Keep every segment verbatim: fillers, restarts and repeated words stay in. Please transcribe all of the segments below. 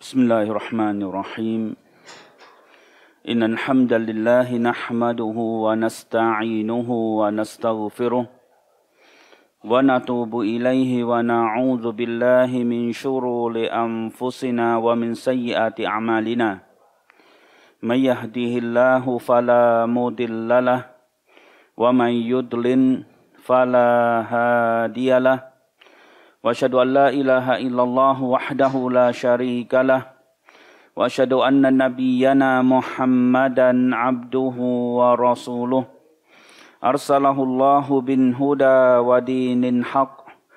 بسم الله الرحمن الرحيم إن الحمد لله نحمده ونستعينه ونستغفره ونتوب إليه ونعوذ بالله من شرور أنفسنا ومن سيئات أعمالنا من يهده الله فلا مضل له ومن يضلل فلا هادي له وأشهد أن لا إله إلا الله وحده لا شريك له وأشهد أن نبينا محمدا عبده ورسوله أرسله الله بالهدى ودين الحق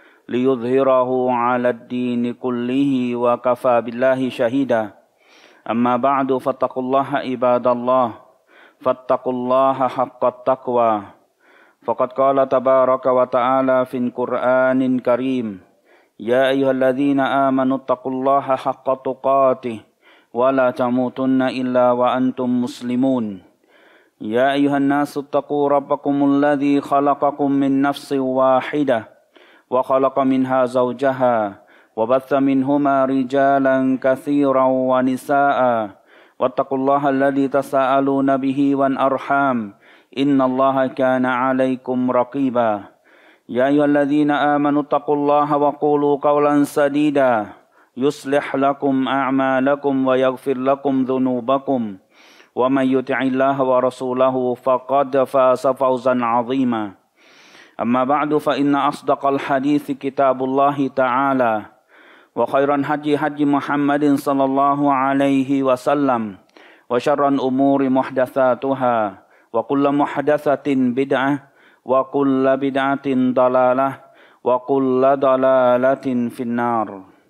ليظهره على الدين كله وكفى بالله شهيدا أما بعد فاتقوا الله عباد الله فاتقوا الله حق التقوى فقد قال تبارك وتعالى في القرآن الكريم يا أيها الذين آمنوا اتقوا الله حق تقاته ولا تموتن إلا وأنتم مسلمون يا أيها الناس اتقوا ربكم الذي خلقكم من نفس واحدة وخلق منها زوجها وبث منهما رجالا كثيرا ونساء واتقوا الله الذي تساءلون به والأرحام إن الله كان عليكم رقيبا يا أيها الذين آمنوا اتقوا الله وقولوا قولا سديدا يصلح لكم أعمالكم ويغفر لكم ذنوبكم ومن يطع الله ورسوله فقد فاز فوزا عظيما أما بعد فإن أصدق الحديث كتاب الله تعالى وخير الهدي هدي محمد صلى الله عليه وسلم وشر الأمور محدثاتها وكل محدثة بدعة وكل بدعة ضلالة وكل ضلالة في النار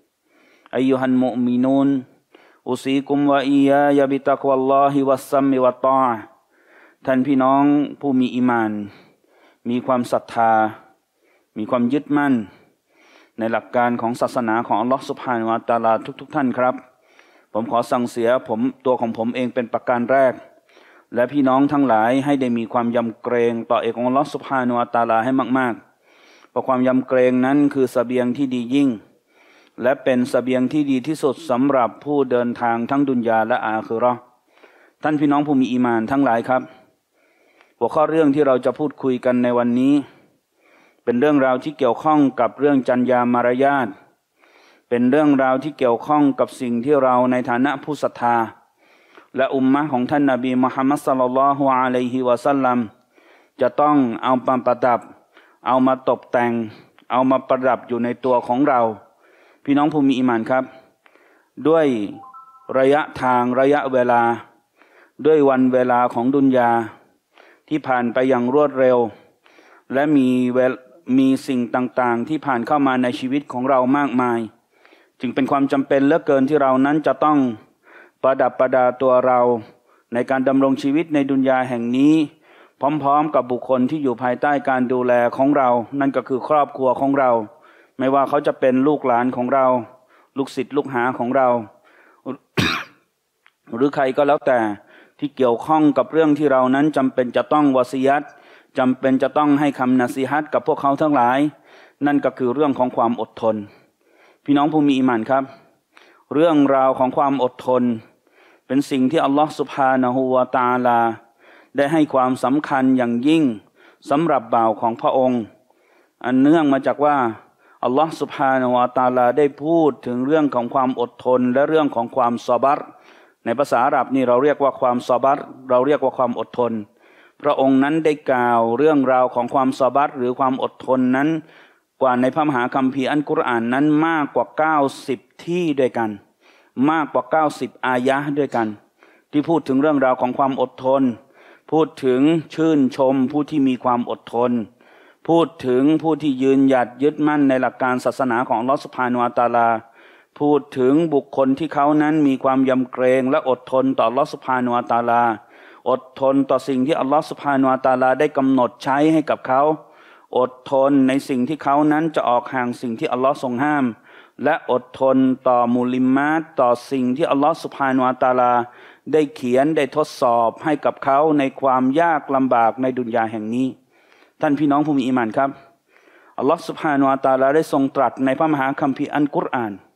أيها المؤمنون أوصيكم وإياي بتقوى الله والسمع والطاعة ท่านพี่น้องผู้มีอีหม่านมีความศรัทธามีความยึดมั่นในหลักการของศาสนาของอัลลอฮฺซุบฮานะฮูวะตะอาลาทุกๆท่านครับผมขอสั่งเสียผมตัวของผมเองเป็นประการแรกและพี่น้องทั้งหลายให้ได้มีความยำเกรงต่อเอกองค์อัลเลาะห์ซุบฮานะฮูวะตะอาลาให้มากๆเพราะความยำเกรงนั้นคือเสบียงที่ดียิ่งและเป็นเสบียงที่ดีที่สุดสำหรับผู้เดินทางทั้งดุนยาและอาคิเราะห์ท่านพี่น้องผู้มีอีหม่านทั้งหลายครับหัวข้อเรื่องที่เราจะพูดคุยกันในวันนี้เป็นเรื่องราวที่เกี่ยวข้องกับเรื่องจรรยามารยาทเป็นเรื่องราวที่เกี่ยวข้องกับสิ่งที่เราในฐานะผู้ศรัทธาและอุมมะห์ของท่านนบีมุฮัมมัดศ็อลลัลลอฮุอะลัยฮิวะซัลลัมจะต้องเอามาประดับเอามาตกแต่งเอามาประดับอยู่ในตัวของเราพี่น้องผู้มีอีหม่านครับด้วยระยะทางระยะเวลาด้วยวันเวลาของดุนยาที่ผ่านไปอย่างรวดเร็วและมีมีสิ่งต่างๆที่ผ่านเข้ามาในชีวิตของเรามากมายจึงเป็นความจำเป็นเหลือเกินที่เรานั้นจะต้องประดับประดาตัวเราในการดำรงชีวิตในดุนยาแห่งนี้พร้อมๆกับบุคคลที่อยู่ภายใต้การดูแลของเรานั่นก็คือครอบครัวของเราไม่ว่าเขาจะเป็นลูกหลานของเราลูกศิษย์ลูกหาของเรา หรือใครก็แล้วแต่ที่เกี่ยวข้องกับเรื่องที่เรานั้นจำเป็นจะต้องวะซียัตจำเป็นจะต้องให้คำนะซีฮัตกับพวกเขาทั้งหลายนั่นก็คือเรื่องของความอดทนพี่น้องผู้มีอีหม่านครับเรื่องราวของความอดทนเป็นสิ่งที่อัลลอฮฺซุบฮานะฮูวะตะอาลาได้ให้ความสำคัญอย่างยิ่งสำหรับบ่าวของพระองค์อันเนื่องมาจากว่าอัลลอฮฺซุบฮานะฮูวะตะอาลาได้พูดถึงเรื่องของความอดทนและเรื่องของความซอบัรในภาษาอาหรับนี่เราเรียกว่าความซอบัรเราเรียกว่าความอดทนพระองค์นั้นได้กล่าวเรื่องราวของความซอบัรหรือความอดทนนั้นกว่าในพระมหาคัมภีร์อัลกุรอานนั้นมากกว่าเก้าสิบที่ด้วยกันมากกว่าเก้าสิบอายะห์ด้วยกันที่พูดถึงเรื่องราวของความอดทนพูดถึงชื่นชมผู้ที่มีความอดทนพูดถึงผู้ที่ยืนหยัดยึดมั่นในหลักการศาสนาของอัลเลาะห์ซุบฮานะฮูวะตะอาลาพูดถึงบุคคลที่เขานั้นมีความยำเกรงและอดทนต่ออัลเลาะห์ซุบฮานะฮูวะตะอาลาอดทนต่อสิ่งที่อัลเลาะห์ซุบฮานะฮูวะตะอาลาได้กำหนดใช้ให้กับเขาอดทนในสิ่งที่เขานั้นจะออกห่างสิ่งที่อัลเลาะห์ทรงห้ามและอดทนต่อมุลิมาตต่อสิ่งที่อัลเลาะห์ซุบฮานะฮูวะตะอาลาได้เขียนได้ทดสอบให้กับเขาในความยากลำบากในดุนยาแห่งนี้ท่านพี่น้องผู้มีอีหม่านครับอัลเลาะห์ซุบฮานะฮูวะตะอาลาได้ทรงตรัสในพระมหาคัมภีร์อัลกุรอาน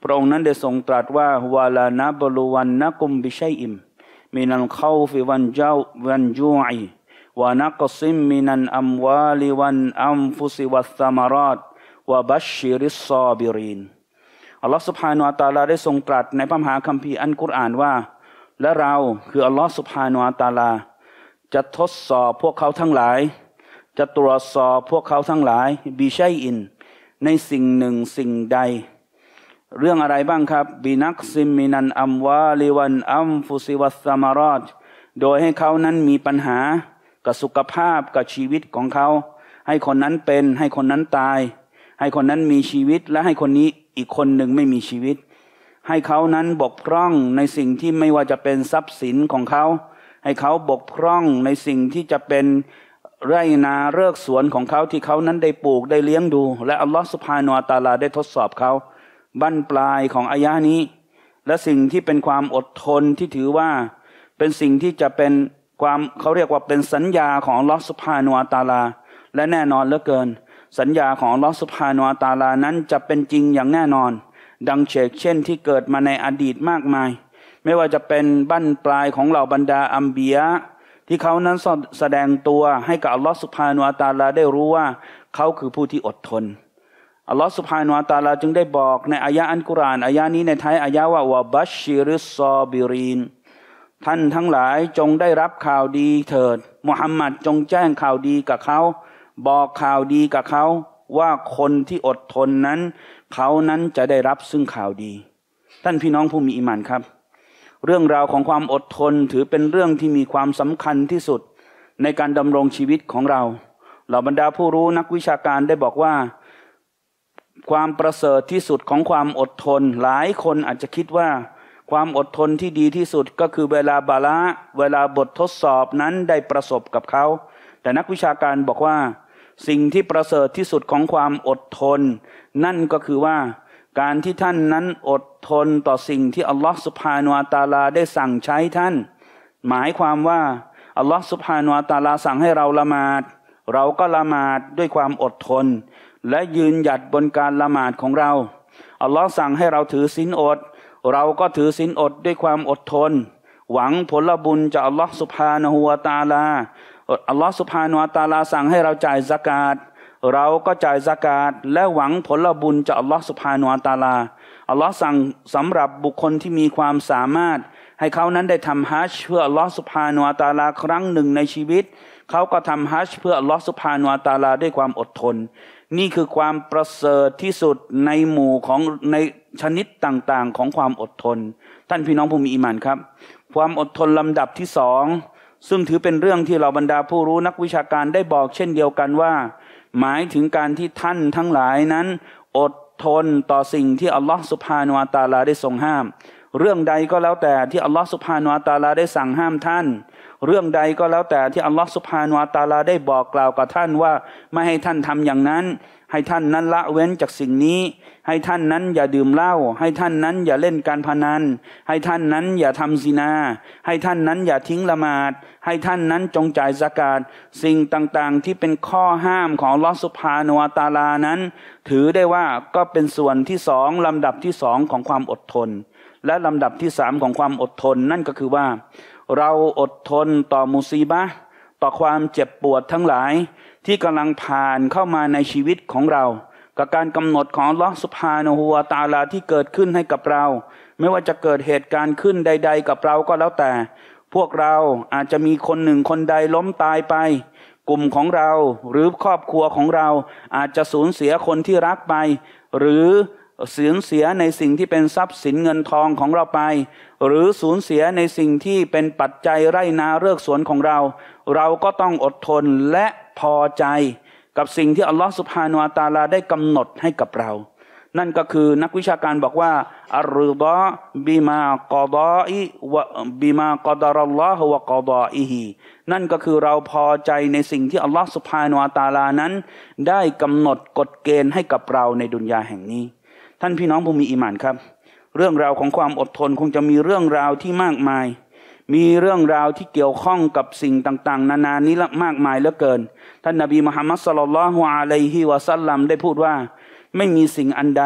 พระองค์นั้นได้ทรงตรัสว่าวาลานะบลูวันนะกุมบิชัยอิมมินัลคอฟิวันเจ้าวันจูอิวานักซิมมินันอัมวาลิวันอัมฟุซิวัสซามารอตวะบัชชิริสซอบิรินอัลลอฮฺซุบฮานะฮูวะตะอาลาได้ทรงตรัสในพระมหาคัมภีร์อัลกุรอานว่าและเราคืออัลลอฮฺซุบฮานะฮูวะตะอาลาจะทดสอบพวกเขาทั้งหลายจะตรวจสอบพวกเขาทั้งหลายบิชัยอินในสิ่งหนึ่งสิ่งใดเรื่องอะไรบ้างครับบินักซิมมินันอัมวาลิวันอัมฟุซิวัสซามารอตโดยให้เขานั้นมีปัญหากับสุขภาพกับชีวิตของเขาให้คนนั้นเป็นให้คนนั้นตายให้คนนั้นมีชีวิตและให้คนนี้อีกคนหนึ่งไม่มีชีวิตให้เขานั้นบกพร่องในสิ่งที่ไม่ว่าจะเป็นทรัพย์สินของเขาให้เขาบกพร่องในสิ่งที่จะเป็นไร่นาเรือกสวนของเขาที่เขานั้นได้ปลูกได้เลี้ยงดูและอัลลอฮฺซุบฮานะฮูวะตะอาลาได้ทดสอบเขาบั้นปลายของอายะนี้และสิ่งที่เป็นความอดทนที่ถือว่าเป็นสิ่งที่จะเป็นความเขาเรียกว่าเป็นสัญญาของอัลลอฮฺซุบฮานะฮูวะตะอาลาและแน่นอนเหลือเกินสัญญาของอัลลอฮฺซุบฮานะฮูวะตะอาลานั้นจะเป็นจริงอย่างแน่นอนดังเช่นเช่นที่เกิดมาในอดีตมากมายไม่ว่าจะเป็นบั้นปลายของเหล่าบรรดาอัมบียะที่เขานั้นแสดงตัวให้กับอัลลอฮฺซุบฮานะฮูวะตะอาลาได้รู้ว่าเขาคือผู้ที่อดทนอัลลอฮฺซุบฮานะฮูวะตะอาลาจึงได้บอกในอายะอัลกุรอานอายะนี้ในท้ายอายะว่าวะบัชชิริสซอบิรินท่านทั้งหลายจงได้รับข่าวดีเถิดมุฮัมมัดจงแจ้งข่าวดีกับเขาบอกข่าวดีกับเขาว่าคนที่อดทนนั้นเขานั้นจะได้รับซึ่งข่าวดีท่านพี่น้องผู้มีอีหม่านครับเรื่องราวของความอดทนถือเป็นเรื่องที่มีความสำคัญที่สุดในการดำรงชีวิตของเราเหล่าบรรดาผู้รู้นักวิชาการได้บอกว่าความประเสริฐที่สุดของความอดทนหลายคนอาจจะคิดว่าความอดทนที่ดีที่สุดก็คือเวลาบาละเวลาบททดสอบนั้นได้ประสบกับเขาแต่นักวิชาการบอกว่าสิ่งที่ประเสริฐที่สุดของความอดทนนั่นก็คือว่าการที่ท่านนั้นอดทนต่อสิ่งที่อัลลอฮฺซุบฮานะฮูวะตะอาลาได้สั่งใช้ท่านหมายความว่าอัลลอฮฺซุบฮานะฮูวะตะอาลาสั่งให้เราละหมาดเราก็ละหมาดด้วยความอดทนและยืนหยัดบนการละหมาดของเราอัลลอฮ์สั่งให้เราถือศีลอดเราก็ถือศีลอดด้วยความอดทนหวังผลบุญจากอัลลอฮ์ซุบฮานะฮูวะตะอาลาอัลลอฮ์ซุบฮานะฮูวะตะอาลาสั่งให้เราจ่ายซะกาตเราก็จ่ายซะกาตและหวังผลบุญจากอัลลอฮ์ซุบฮานะฮูวะตะอาลาอัลลอฮ์สั่งสำหรับบุคคลที่มีความสามารถให้เขานั้นได้ทำฮัจญ์เพื่ออัลลอฮ์ซุบฮานะฮูวะตะอาลาครั้งหนึ่งในชีวิตเขาก็ทำฮัจญ์เพื่ออัลลอฮ์ซุบฮานะฮูวะตะอาลาด้วยความอดทนนี่คือความประเสริฐที่สุดในหมู่ของในชนิดต่างๆของความอดทนท่านพี่น้องผู้มีอีหม่านครับความอดทนลำดับที่สองซึ่งถือเป็นเรื่องที่เราบรรดาผู้รู้นักวิชาการได้บอกเช่นเดียวกันว่าหมายถึงการที่ท่านทั้งหลายนั้นอดทนต่อสิ่งที่อัลลอฮฺซุบฮานะฮูวะตะอาลาได้ทรงห้ามเรื่องใดก็แล้วแต่ที่อัลลอฮฺซุบฮานะฮูวะตะอาลาได้สั่งห้ามท่านเรื่องใดก็แล้วแต่ที่อัลลอฮฺซุบฮานะฮูวะตะอาลาได้บอกกล่าวกับท่านว่าไม่ให้ท่านทำอย่างนั้นให้ท่านนั้นละเว้นจากสิ่งนี้ให้ท่านนั้นอย่าดื่มเหล้าให้ท่านนั้นอย่าเล่นการพนันให้ท่านนั้นอย่าทำซินาให้ท่านนั้นอย่าทิ้งละหมาดให้ท่านนั้นจงจ่ายซะกาตสิ่งต่างๆที่เป็นข้อห้ามของอัลลอฮฺซุบฮานะฮูวะตะอาลานั้นถือได้ว่าก็เป็นส่วนที่สองลำดับที่สองของความอดทนและลำดับที่สามของความอดทนนั่นก็คือว่าเราอดทนต่อมุซีบะห์ต่อความเจ็บปวดทั้งหลายที่กำลังผ่านเข้ามาในชีวิตของเรากับการกำหนดของอัลลอฮฺซุบฮานะฮูวะตะอาลาที่เกิดขึ้นให้กับเราไม่ว่าจะเกิดเหตุการณ์ขึ้นใดๆกับเราก็แล้วแต่พวกเราอาจจะมีคนหนึ่งคนใดล้มตายไปกลุ่มของเราหรือครอบครัวของเราอาจจะสูญเสียคนที่รักไปหรือสูญเสียในสิ่งที่เป็นทรัพย์สินเงินทองของเราไปหรือสูญเสียในสิ่งที่เป็นปัจจัยไร่นาเรือกสวนของเราเราก็ต้องอดทนและพอใจกับสิ่งที่อัลลอฮฺซุบฮานะฮูวะตะอาลาได้กำหนดให้กับเรานั่นก็คือนักวิชาการบอกว่าอัรริฎอบิมากอฎออิวะบิมากอดารัลลอฮฺวะกอฎออิฮินั่นก็คือเราพอใจในสิ่งที่อัลลอฮฺซุบฮานะฮูวะตะอาลานั้นได้กำหนดกฎเกณฑ์ให้กับเราในดุนยาแห่งนี้ท่านพี่น้องผู้มีอีหม่านครับเรื่องราวของความอดทนคงจะมีเรื่องราวที่มากมายมีเรื่องราวที่เกี่ยวข้องกับสิ่งต่างๆนานานี้ละมากมายเหลือเกินท่านนบีมุฮัมมัดศ็อลลัลลอฮุอะลัยฮิวะซัลลัมได้พูดว่าไม่มีสิ่งอันใด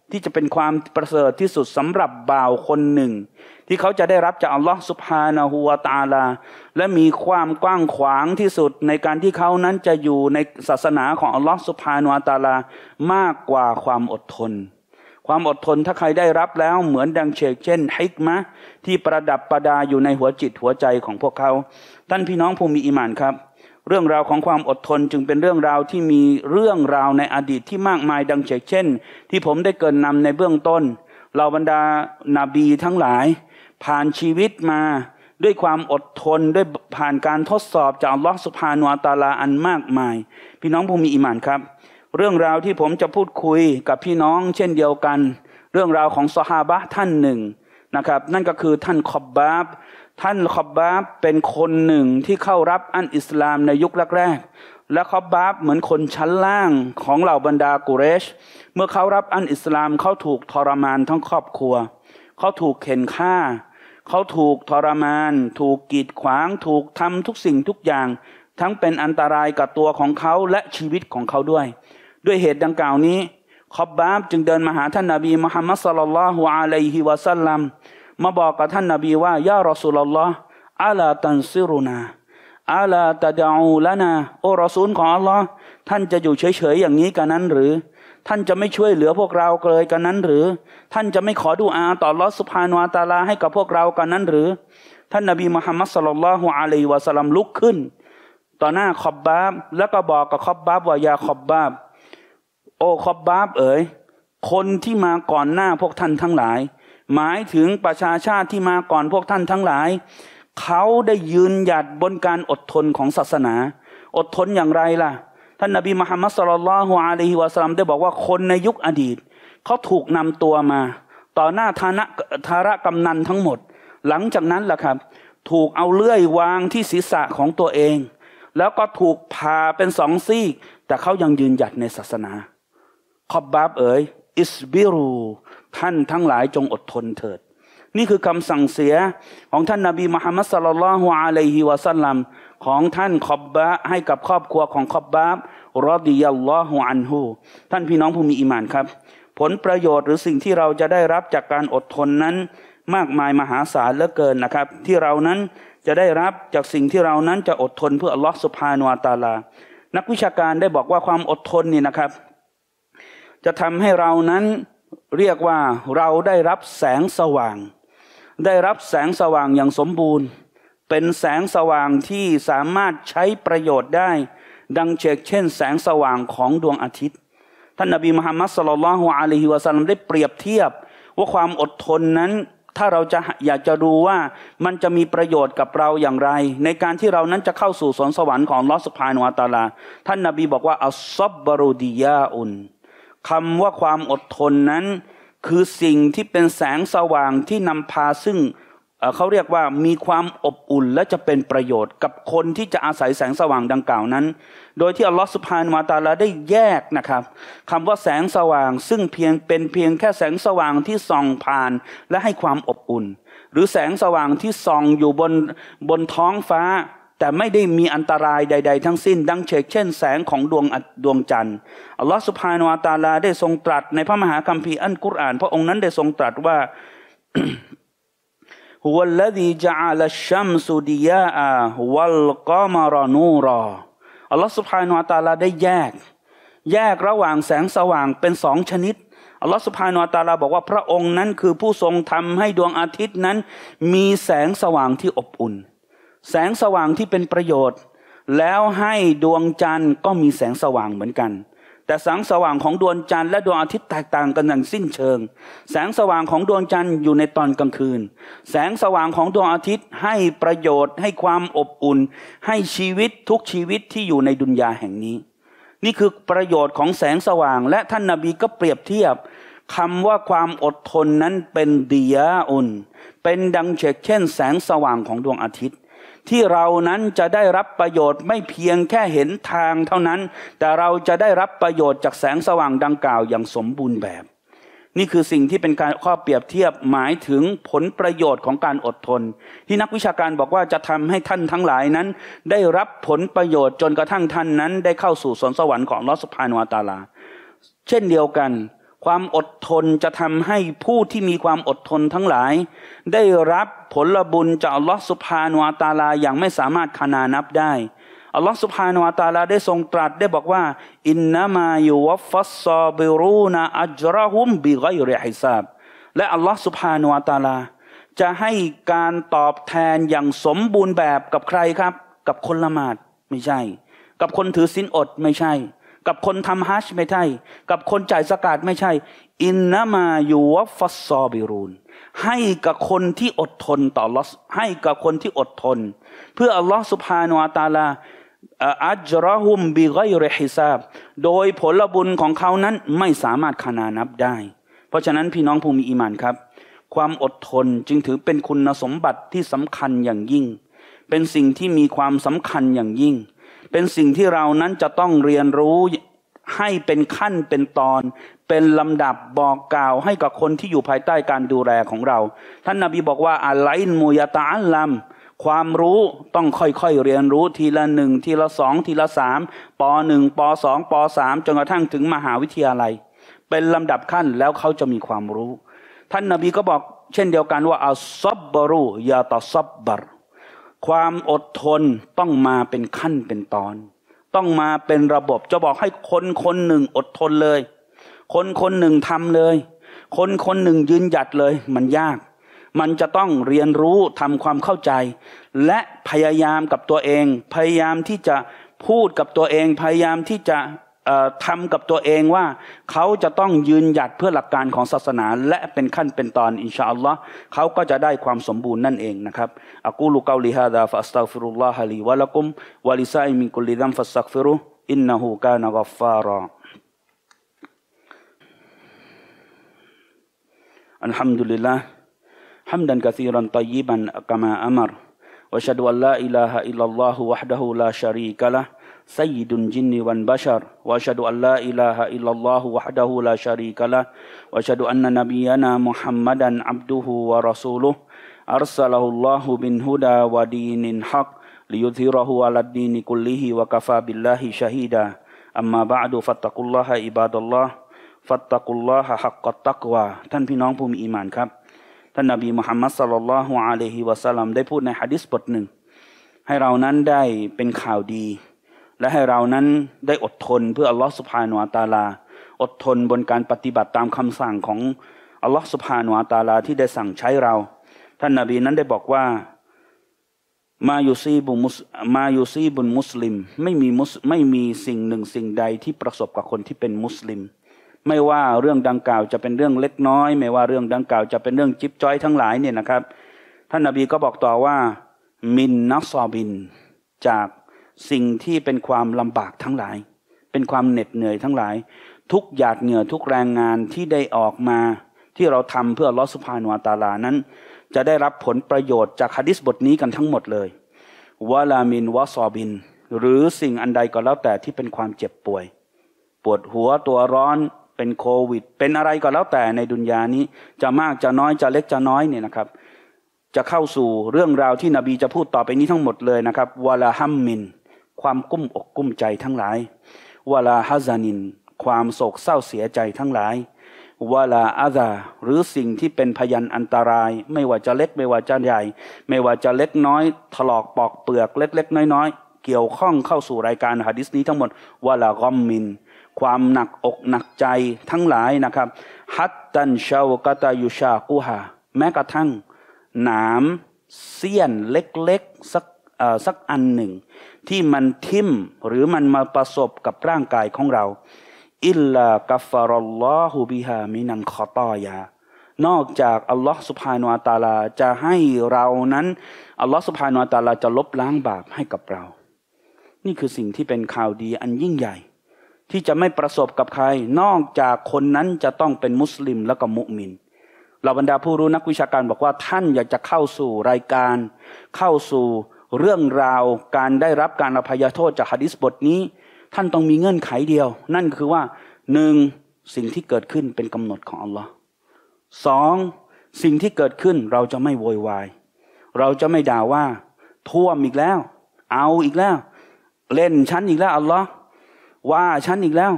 ที่จะเป็นความประเสริฐที่สุดสำหรับบ่าวคนหนึ่งที่เขาจะได้รับจากอัลลอฮฺซุบฮานะฮูวะตะอาลาและมีความกว้างขวางที่สุดในการที่เขานั้นจะอยู่ในศาสนาของอัลลอฮฺซุบฮานะฮูวะตะอาลามากกว่าความอดทนความอดทนถ้าใครได้รับแล้วเหมือนดังเชกเช่นฮิกมะที่ประดับประดาอยู่ในหัวจิตหัวใจของพวกเขาท่านพี่น้องผู้มีอีหม่านครับเรื่องราวของความอดทนจึงเป็นเรื่องราวที่มีเรื่องราวในอดีตที่มากมายดังเชกเช่นที่ผมได้เกริ่นนำในเบื้องต้นเหล่าบรรดานาบีทั้งหลายผ่านชีวิตมาด้วยความอดทนด้วยผ่านการทดสอบจากอัลลอฮฺซุบฮานะฮูวะตะอาลาอันมากมายพี่น้องผู้มีอีหม่านครับเรื่องราวที่ผมจะพูดคุยกับพี่น้องเช่นเดียวกันเรื่องราวของซอฮาบะห์ท่านหนึ่งนะครับนั่นก็คือท่านคอบบาบท่านคอบบาบเป็นคนหนึ่งที่เข้ารับอันอิสลามในยุคแรกๆและคอบบาบเหมือนคนชั้นล่างของเหล่าบรรดากุเรชเมื่อเขารับอันอิสลามเขาถูกทรมานทั้งครอบครัวเขาถูกเข็นฆ่าเขาถูกทรมานถูกกีดขวางถูกทำทุกสิ่งทุกอย่างทั้งเป็นอันตรายกับตัวของเขาและชีวิตของเขาด้วยด้วยเหตุดังกล่าวนี้คอบบาบจึงเดินมาหาท่านนบีมุฮัมมัดศ็อลลัลลอฮุอะลัยฮิวะซัลลัมมาบอกกับท่านนบีว่ายารอซูลุลลอฮ์อะลาตันซิรุนาอะลาตะดะอูละนาโอ้รอซูลของอัลลอฮ์ท่านจะอยู่เฉยๆอย่างนี้กันนั้นหรือท่านจะไม่ช่วยเหลือพวกเราเลยกันนั้นหรือท่านจะไม่ขอดุอาต่ออัลลอฮ์ซุบฮานะฮูวะตะอาลาให้กับพวกเรากันนั้นหรือท่านนบีมุฮัมมัดศ็อลลัลลอฮุอะลัยฮิวะซัลลัมลุกขึ้นต่อหน้าคอบบาบแล้วก็บอกกับคอบบาบว่ายาคอบบาบโอ้คอบบาบเอ๋ยคนที่มาก่อนหน้าพวกท่านทั้งหลายหมายถึงประชาชาติที่มาก่อนพวกท่านทั้งหลายเขาได้ยืนหยัดบนการอดทนของศาสนาอดทนอย่างไรล่ะท่านนบีมุฮัมมัดศ็อลลัลลอฮุอะลัยฮิวะซัลลัมได้บอกว่าคนในยุคอดีตเขาถูกนำตัวมาต่อหน้าฐานะธาระกำนันทั้งหมดหลังจากนั้นล่ะครับถูกเอาเลื่อยวางที่ศีรษะของตัวเองแล้วก็ถูกผ่าเป็นสองซีกแต่เขายังยืนหยัดในศาสนาคอบบาบเอ๋ยอิสบิรูท่านทั้งหลายจงอดทนเถิดนี่คือคำสั่งเสียของท่านนบีมุฮัมมัดศ็อลลัลลอฮุอะลัยฮิวะซัลลัมของท่านคอบบะให้กับครอบครัวของคอบบาบรอฎิยัลลอฮุอันฮุท่านพี่น้องผู้มีอีหม่านครับผลประโยชน์หรือสิ่งที่เราจะได้รับจากการอดทนนั้นมากมายมหาศาลเหลือเกินนะครับที่เรานั้นจะได้รับจากสิ่งที่เรานั้นจะอดทนเพื่ออัลลอฮฺซุบฮานะฮูวะตะอาลานักวิชาการได้บอกว่าความอดทนนี่นะครับจะทำให้เรานั้นเรียกว่าเราได้รับแสงสว่างได้รับแสงสว่างอย่างสมบูรณ์เป็นแสงสว่างที่สามารถใช้ประโยชน์ได้ดังเช่นแสงสว่างของดวงอาทิตย์ท่านนบีมุฮัมมัดศ็อลลัลลอฮุอะลัยฮิวะซัลลัมได้เปรียบเทียบว่าความอดทนนั้นถ้าเราจะอยากจะรู้ว่ามันจะมีประโยชน์กับเราอย่างไรในการที่เรานั้นจะเข้าสู่สวนสวรรค์ของอัลเลาะห์ซุบฮานะฮูวะตะอาลาท่านนบีบอกว่าอัศศอบรุดิยาอุนคำว่าความอดทนนั้นคือสิ่งที่เป็นแสงสว่างที่นำพาซึ่งเขาเรียกว่ามีความอบอุ่นและจะเป็นประโยชน์กับคนที่จะอาศัยแสงสว่างดังกล่าวนั้นโดยที่อัลลอฮฺซุบฮานะฮูวะตะอาลาได้แยกนะครับคำว่าแสงสว่างซึ่งเพียงเป็นเพียงแค่แสงสว่างที่ส่องผ่านและให้ความอบอุ่นหรือแสงสว่างที่ส่องอยู่บนบนท้องฟ้าแต่ไม่ได้มีอันตรายใดๆทั้งสิ้นดังเช่นแสงของดวงดวงจันทร์อัลลอฮฺซุบฮานะฮูวะตะอาลาได้ทรงตรัสในพระมหาคัมภีร์อัลกุรอานพระองค์นั้นได้ทรงตรัสว่า ฮุวัลลซีญะอะลัชชัมซุดิยาอะวัลกอมะรนูรออัลลอฮฺซุบฮานะฮูวะตะอาลาได้แยกแยกระหว่างแสงสว่างเป็นสองชนิดอัลลอฮฺซุบฮานะฮูวะตะอาลาบอกว่าพระองค์นั้นคือผู้ทรงทำให้ดวงอาทิตย์นั้นมีแสงสว่างที่อบอุ่นแสงสว่างที่เป็นประโยชน์แล้วให้ดวงจันทร์ก็มีแสงสว่างเหมือนกันแต่แสงสว่างของดวงจันทร์และดวงอาทิตย์แตกต่างกันอย่างสิ้นเชิงแสงสว่างของดวงจันทร์อยู่ในตอนกลางคืนแสงสว่างของดวงอาทิตย์ให้ประโยชน์ให้ความอบอุ่นให้ชีวิตทุกชีวิตที่อยู่ในดุนยาแห่งนี้นี่คือประโยชน์ของแสงสว่างและท่านนบีก็เปรียบเทียบคำว่าความอดทนนั้นเป็นดิยาอุนเป็นดังเช่นแสงสว่างของดวงอาทิตย์ที่เรานั้นจะได้รับประโยชน์ไม่เพียงแค่เห็นทางเท่านั้นแต่เราจะได้รับประโยชน์จากแสงสว่างดังกล่าวอย่างสมบูรณ์แบบนี่คือสิ่งที่เป็นการข้อเปรียบเทียบหมายถึงผลประโยชน์ของการอดทนที่นักวิชาการบอกว่าจะทำให้ท่านทั้งหลายนั้นได้รับผลประโยชน์จนกระทั่งท่านนั้นได้เข้าสู่สวนสวรรค์ของอัลเลาะห์ซุบฮานะฮูวะตะอาลาเช่นเดียวกันความอดทนจะทำให้ผู้ที่มีความอดทนทั้งหลายได้รับผลบุญจากอัลลอฮฺซุบฮานะฮูวะตะอาลาอย่างไม่สามารถขนานับได้อัลลอฮฺซุบฮานะฮูวะตะอาลาได้ทรงตรัสได้บอกว่าอินนามายุวัฟฟัสซอบิรูนอัจรฮุมบิฆอยริฮิซาบและอัลลอฮฺซุบฮานะฮูวะตะอาลาจะให้การตอบแทนอย่างสมบูรณ์แบบกับใครครับกับคนละหมาดไม่ใช่กับคนถือศีลอดไม่ใช่กับคนทำฮัจญ์ไม่ใช่กับคนจ่ายซะกาตไม่ใช่อินนามายุวัฟฟัสซอบิรูนให้กับคนที่อดทนต่ออัลเลาะห์ให้กับคนที่อดทนเพื่ออัลลอฮฺซุบฮานะฮูวะตะอาลาอัจรฮุมบิฆอยริฮิซาบโดยผลบุญของเขานั้นไม่สามารถขนานับได้เพราะฉะนั้นพี่น้องผู้มีอีหม่านครับความอดทนจึงถือเป็นคุณสมบัติที่สำคัญอย่างยิ่งเป็นสิ่งที่มีความสำคัญอย่างยิ่งเป็นสิ่งที่เรานั้นจะต้องเรียนรู้ให้เป็นขั้นเป็นตอนเป็นลำดับบอกกล่าวให้กับคนที่อยู่ภายใต้การดูแลของเราท่านนบีบอกว่าอัลไลน์มุยะตะอัลลัมความรู้ต้องค่อยๆเรียนรู้ทีละหนึ่งทีละสองทีละสามปหนึ่งปสองปสามจนกระทั่งถึงมหาวิทยาลัยเป็นลำดับขั้นแล้วเขาจะมีความรู้ท่านนบีก็บอกเช่นเดียวกันว่าอัสซับบรุยาตัสซับบรความอดทนต้องมาเป็นขั้นเป็นตอนต้องมาเป็นระบบจะบอกให้คนคนหนึ่งอดทนเลยคนคนหนึ่งทำเลยคนคนหนึ่งยืนหยัดเลยมันยากมันจะต้องเรียนรู้ทำความเข้าใจและพยายามกับตัวเองพยายามที่จะพูดกับตัวเองพยายามที่จะทำกับตัวเองว่าเขาจะต้องยืนหยัดเพื่อหลักการของศาสนาและเป็นขั้นเป็นตอนอินชาอัลลอฮ์เขาก็จะได้ความสมบูรณ์นั่นเองนะครับอะกูลุกอลิฮาดาฟะอัสตัฆฟิรุลลอฮะลีวะละกุมวะลิซาอิมินกุลิซัมฟัสตัฆฟิรุอินนะฮูกานะกัฟฟาราอัลฮัมดุลิลลาห์ฮัมดันกะซีรันฏอยยิบันกะมาอะมัรวะอัชฮะดุอัลลาอิลาฮะอิลลัลลอฮุวะฮ์ดะฮูลาชะรีกะละห์سيد الجن والبشر وأشهد أن لا إله إلا الله وحده لا شريك له وأشهد أن نبينا محمدا عبده ورسوله أرسله الله بالهدى ودين الحق ليظهره على الدين كله وكفى بالله شهيدا أما بعد فاتقوا الله عباد الله فاتقوا الله حق التقوى ท่านพี่น้องผู้มีอีหม่านครับท่านนบีมุฮัมมัดศ็อลลัลลอฮุอะลัยฮิวะซัลลัมได้พูดในหะดีษบทหนึ่งให้เรานั้นได้เป็นข่าวดีและให้เรานั้นได้อดทนเพื่ออัลลอฮฺซุบฮานะฮูวะตะอาลาอดทนบนการปฏิบัติตามคำสั่งของอัลลอฮฺซุบฮานะฮูวะตะอาลาที่ได้สั่งใช้เราท่านนบีนั้นได้บอกว่ามายูซีบุมุสมายูซีบุนมุสลิมไม่มีมุสไม่มีสิ่งหนึ่งสิ่งใดที่ประสบกับคนที่เป็นมุสลิมไม่ว่าเรื่องดังกล่าวจะเป็นเรื่องเล็กน้อยไม่ว่าเรื่องดังกล่าวจะเป็นเรื่องจิ๊บจ้อยทั้งหลายเนี่ยนะครับท่านนบีก็บอกต่อว่ามินนัสซอบินจากสิ่งที่เป็นความลำบากทั้งหลายเป็นความเหน็ดเหนื่อยทั้งหลายทุกหยาดเหงื่อทุกแรงงานที่ได้ออกมาที่เราทำเพื่ออัลเลาะห์ซุบฮานะฮูวะตะอาลานั้นจะได้รับผลประโยชน์จากหะดีษบทนี้กันทั้งหมดเลยวะลามินวะซอบินหรือสิ่งอันใดก็แล้วแต่ที่เป็นความเจ็บป่วยปวดหัวตัวร้อนเป็นโควิดเป็นอะไรก็แล้วแต่ในดุนยานี้จะมากจะน้อยจะเล็กจะน้อยเนี่ยนะครับจะเข้าสู่เรื่องราวที่นบีจะพูดต่อไปนี้ทั้งหมดเลยนะครับวะลาฮัมมินความกุ้มอกกุ้มใจทั้งหลายวะลาฮะซานินความโศกเศร้าเสียใจทั้งหลายวะลาอาซาหรือสิ่งที่เป็นพยันอันตรายไม่ว่าจะเล็กไม่ว่าจะใหญ่ไม่ว่าจะเล็กน้อยถลอกปอกเปลือกเล็กๆน้อยๆเกี่ยวข้องเข้าสู่รายการหะดีษนี้ทั้งหมดวะลากอมมินความหนักอกหนักใจทั้งหลายนะครับฮัตตันชาวกะตายุชากุฮาแม้กระทั่งหนามเสี้ยนเล็กๆสักสักอันหนึ่งที่มันทิ่มหรือมันมาประสบกับร่างกายของเราอิลลากัฟฟารัลลอฮุบิฮามินันคอตอยานอกจากอัลลอฮฺซุบฮานะฮูวะตะอาลาจะให้เรานั้นอัลลอฮฺซุบฮานะฮูวะตะอาลาจะลบล้างบาปให้กับเรานี่คือสิ่งที่เป็นข่าวดีอันยิ่งใหญ่ที่จะไม่ประสบกับใครนอกจากคนนั้นจะต้องเป็นมุสลิมและก็มุมินเหล่าบรรดาผู้รู้นักวิชาการบอกว่าท่านอยากจะเข้าสู่รายการเข้าสู่เรื่องราวการได้รับการอภัยโทษจากหะดีษบทนี้ท่านต้องมีเงื่อนไขเดียวนั่นคือว่าหนึ่งสิ่งที่เกิดขึ้นเป็นกำหนดของอัลลอฮ์สองสิ่งที่เกิดขึ้นเราจะไม่โวยวายเราจะไม่ด่าว่าท่วมอีกแล้วเอาอีกแล้วเล่นฉันอีกแล้วอัลลอฮ์ว่าฉันอีกแล้ว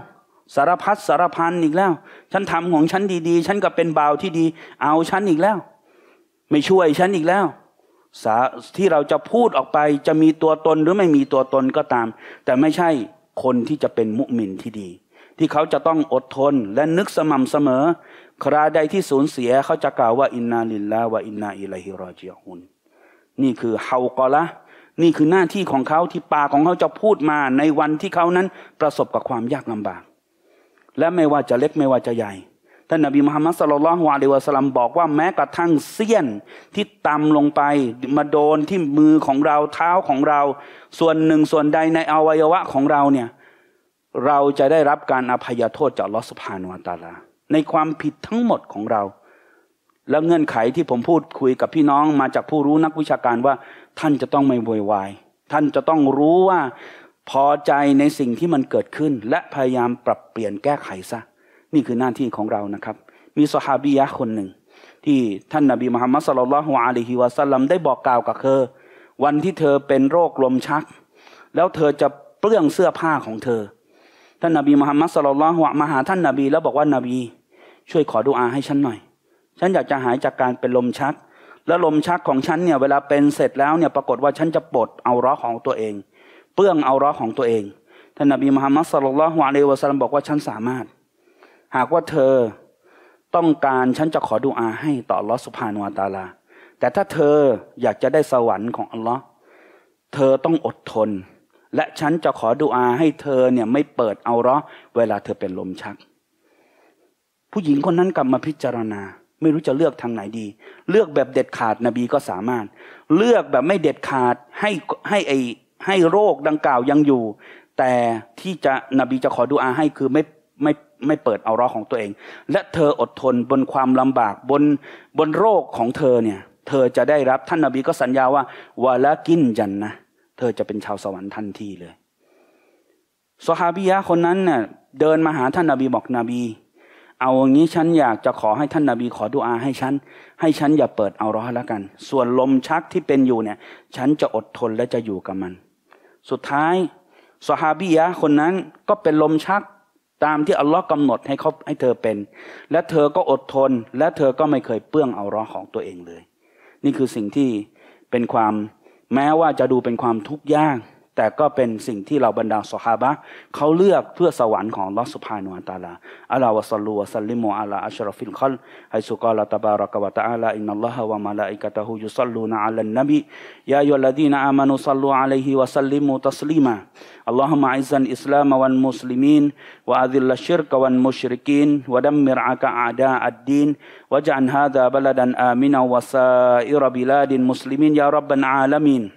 สารพัดสารพันอีกแล้วฉันทำของฉันดีๆฉันก็เป็นบ่าวที่ดีเอาฉันอีกแล้วไม่ช่วยฉันอีกแล้วที่เราจะพูดออกไปจะมีตัวตนหรือไม่มีตัวตนก็ตามแต่ไม่ใช่คนที่จะเป็นมุมินที่ดีที่เขาจะต้องอดทนและนึกสม่ำเสมอคราใดที่สูญเสียเขาจะกล่าวว่าอินนาลิลลาห์วะอินนาอิลัยฮิรอญิอูนนี่คือเฮากอละนี่คือหน้าที่ของเขาที่ปากของเขาจะพูดมาในวันที่เขานั้นประสบกับความยากลำบากและไม่ว่าจะเล็กไม่ว่าจะใหญ่ท่านนบีมุฮัมมัดศ็อลลัลลอฮุอะลัยฮิวะซัลลัมบอกว่าแม้กระทั่งเสี้ยนที่ต่ำลงไปมาโดนที่มือของเราเท้าของเราส่วนหนึ่งส่วนใดในอวัยวะของเราเนี่ยเราจะได้รับการอภัยโทษจากอัลเลาะห์ซุบฮานะฮูวะตะอาลาในความผิดทั้งหมดของเราและเงื่อนไขที่ผมพูดคุยกับพี่น้องมาจากผู้รู้นักวิชาการว่าท่านจะต้องไม่โวยวายท่านจะต้องรู้ว่าพอใจในสิ่งที่มันเกิดขึ้นและพยายามปรับเปลี่ยนแก้ไขซะนี่คือหน้าที่ของเรานะครับมีซอฮาบียะห์คนหนึ่งที่ท่านนบีมุฮัมมัดศ็อลลัลลอฮุอะลัยฮิวะซัลลัมได้บอกกล่าวกับเธอวันที่เธอเป็นโรคลมชักแล้วเธอจะเปลื้องเสื้อผ้าของเธอท่านนบีมุฮัมมัดศ็อลลัลลอฮุอะลัยฮิวะซัลลัมมาหาท่านนบีแล้วบอกว่านบีช่วยขอดุอาให้ฉันหน่อยฉันอยากจะหายจากการเป็นลมชักแล้วลมชักของฉันเนี่ยเวลาเป็นเสร็จแล้วเนี่ยปรากฏว่าฉันจะปลดเอาเราะห์ของตัวเองเปลื้องเอาเราะห์ของตัวเองท่านนบีมุฮัมมัดศ็อลลัลลอฮุอะลัยฮิวะซัลลัมบอกว่าฉันสามารถหากว่าเธอต้องการฉันจะขอดุอาให้ต่ออัลเลาะห์ซุบฮานะฮูวะตะอาลาแต่ถ้าเธออยากจะได้สวรรค์ของอัลเลาะห์เธอต้องอดทนและฉันจะขอดุอาให้เธอเนี่ยไม่เปิดเอาเราะห์เวลาเธอเป็นลมชักผู้หญิงคนนั้นกลับมาพิจารณาไม่รู้จะเลือกทางไหนดีเลือกแบบเด็ดขาดนบีก็สามารถเลือกแบบไม่เด็ดขาดให้ให้ไอให้โรคดังกล่าวยังอยู่แต่ที่จะนบีจะขอดุอาให้คือไม่ไม่ไม่เปิดเอาเราะห์ของตัวเองและเธออดทนบนความลำบากบนบนโรคของเธอเนี่ยเธอจะได้รับท่านนบีก็สัญญาว่าวะละกินจันนะเธอจะเป็นชาวสวรรค์ทันทีเลยซอฮาบียะห์คนนั้นเนี่ยเดินมาหาท่านนบีบอกนบีเอาอย่างนี้ฉันอยากจะขอให้ท่านนบีขอดุอาให้ฉันให้ฉันอย่าเปิดเอาเราะห์แล้วกันส่วนลมชักที่เป็นอยู่เนี่ยฉันจะอดทนและจะอยู่กับมันสุดท้ายซอฮาบียะห์คนนั้นก็เป็นลมชักตามที่อัลลอฮ์กำหนดให้เขาให้เธอเป็นและเธอก็อดทนและเธอก็ไม่เคยเปื้องเอาเราะห์ของตัวเองเลยนี่คือสิ่งที่เป็นความแม้ว่าจะดูเป็นความทุกข์ยากแต่ก็เป็นสิ่งที่เราบรรดาซอฮาบะห์เขาเลือกเพื่อสวรรค์ของอัลเลาะห์ซุบฮานะฮูวะตะอาลาอะลาวะศ็อลลูวะซัลลิมูอะลาอัชรอฟิลคัลไฮซุกาลาตะบารอกะวะตะอาลาอินนัลลอฮะวะมะลาอิกะตะฮูยุศ็อลลูนะอะลันนบียาอัยยุฮัลลซีนะอามานูศ็อลลูอะลัยฮิวะซัลลิมูตัสลีมาอัลลอฮุมะอิซซัลอิสลามวัลมุสลิมีนวะอะซิลลัชชิรกะวัลมุชริกีนวะดัมมิรอะกะอาดาอัดดีนวะญะอัลฮาซาบะลดันอามินะวะซาอิรบิลาดิลมุสลิมีนยาร็อบบัลอาละมีน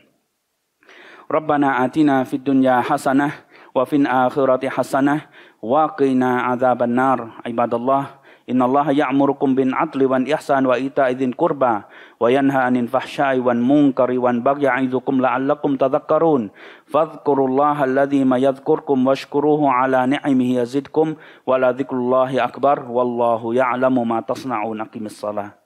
ربنا آتنا في الدنيا حسنة وفي الآخرة حسنة وقنا عذاب النار عباد الله إن الله يأمركم بالعدل والإحسان وإيتاء ذي القربى وينهى عن الفحشاء والمنكر والبغي يعظكم لعلكم تذكرون فاذكروا الله الذي ما يذكركم واشكروه على نعمه يزدكم ولذكر الله أكبر والله يعلم ما تصنعون أقم الصلاة